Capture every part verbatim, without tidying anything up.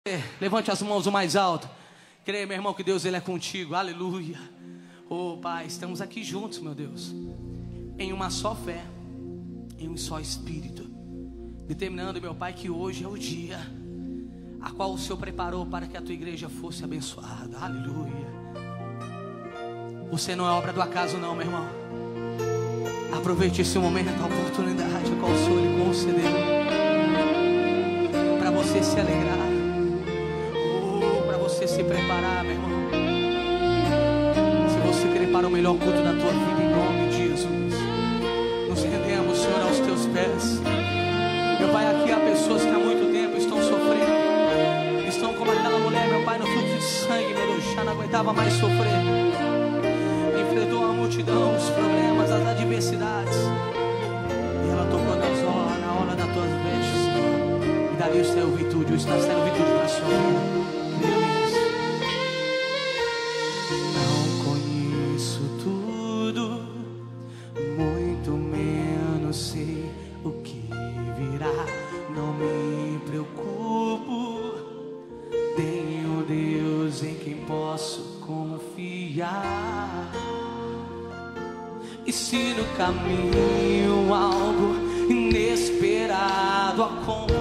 Levante as mãos o mais alto. Creia, meu irmão, que Deus ele é contigo. Aleluia. Oh, Pai, estamos aqui juntos, meu Deus, em uma só fé, em um só Espírito, determinando, meu Pai, que hoje é o dia a qual o Senhor preparou para que a tua igreja fosse abençoada. Aleluia. Você não é obra do acaso não, meu irmão. Aproveite esse momento, a oportunidade a qual o Senhor lhe concedeu, para você se alegrar, ou para você se preparar, meu irmão. Se você quer para o melhor culto da tua vida, em nome de Jesus, nos rendemos, Senhor, aos teus pés. Meu Pai, aqui há pessoas que há muito tempo estão sofrendo, estão como aquela mulher, meu Pai, no fluxo de sangue, meu Deus, já não aguentava mais sofrer, enfrentou a multidão, os problemas, as adversidades, e ela tocou nas horas, na hora das tuas vestes, Senhor, e dali o Senhor virtude, está sendo virtude para a sua vida. Não conheço tudo, muito menos sei o que virá. Não me preocupo, tenho Deus em quem posso confiar. E se no caminho algo inesperado acontecer,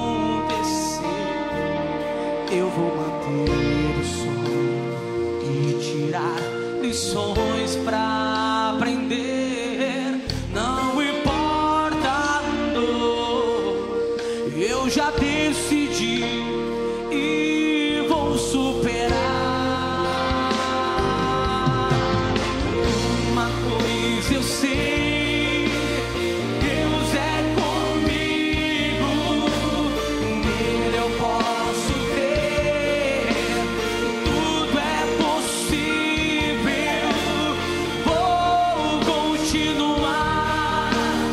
eu vou manter o sonho e tirar lições pra aprender. Não importa a dor, eu já decidi e vou superar. Uma coisa eu sei, Deus é comigo, nele eu posso crer, tudo é possível. Vou continuar,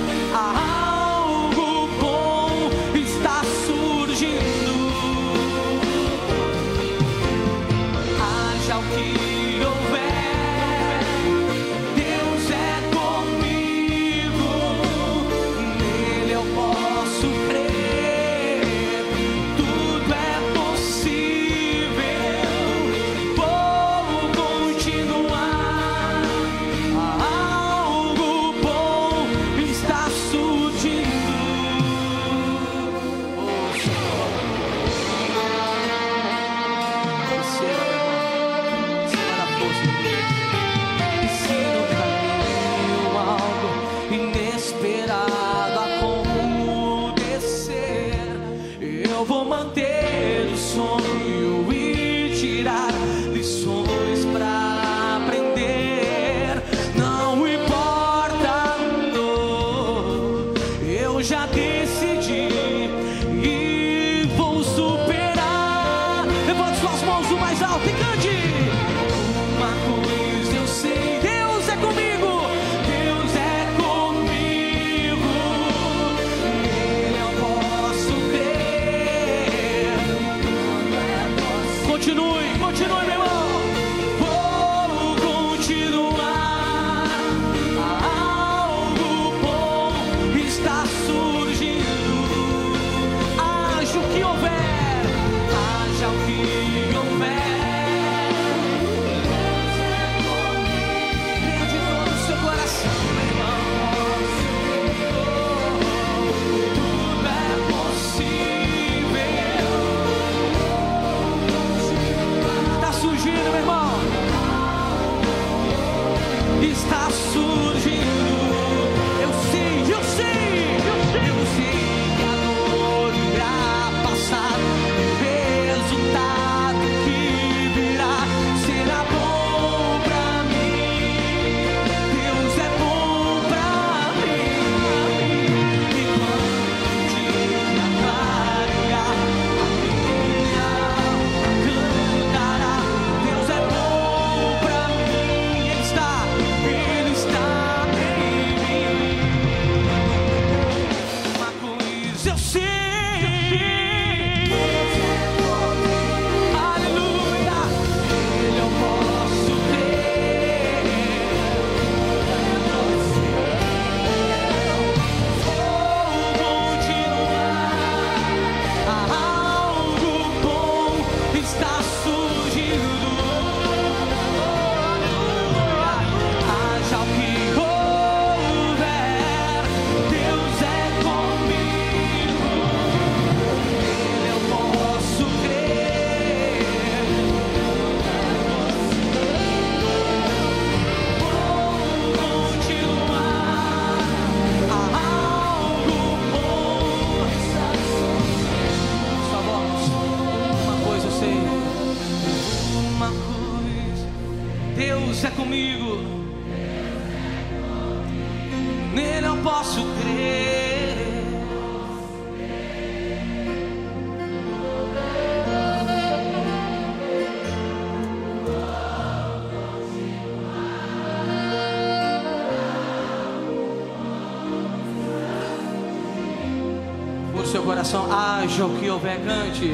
algo bom está surgindo. Haja o que houver, Deus é comigo, nele eu posso crer, tudo é possível. Vou continuar, algo bom está surgindo. Oh, Senhor, receba, meu irmão, receba a força de Deus. E se no caminho algo inesperado acontecer, eu vou manter o sonho e tirar lições pra aprender. Não importa a dor, eu já decidi e vou superar. Levante suas mãos o mais alto e cante. Uma coisa eu sei, Deus é comigo, Deus é comigo, nele eu posso crer. Continue, continue, meu irmão. Vou continuar, algo bom está surgindo. Haja o que houver, haja o que houver, venha de todo o seu coração, meu irmão. Tudo é possível. sei. Uma coisa, Deus é comigo, nele eu posso crer. Por seu coração, haja o que houver, cante.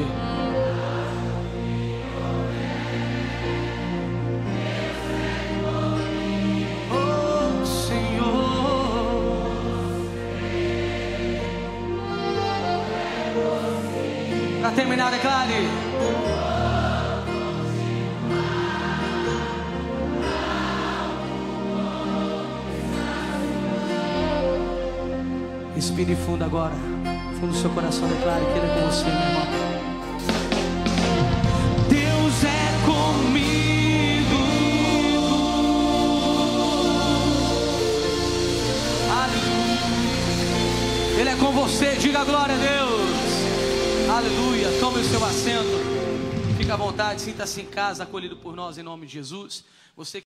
Para terminar, declare. Respire fundo agora. Fundo do seu coração, declare que Ele é com você, meu irmão. Deus é comigo. Aleluia. Ele é com você. Diga glória a Deus. Aleluia, tome o seu assento. Fique à vontade, sinta-se em casa, acolhido por nós em nome de Jesus. Você